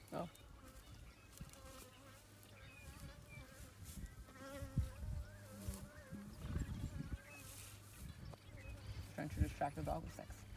Oh. Trying to distract the dog with sex.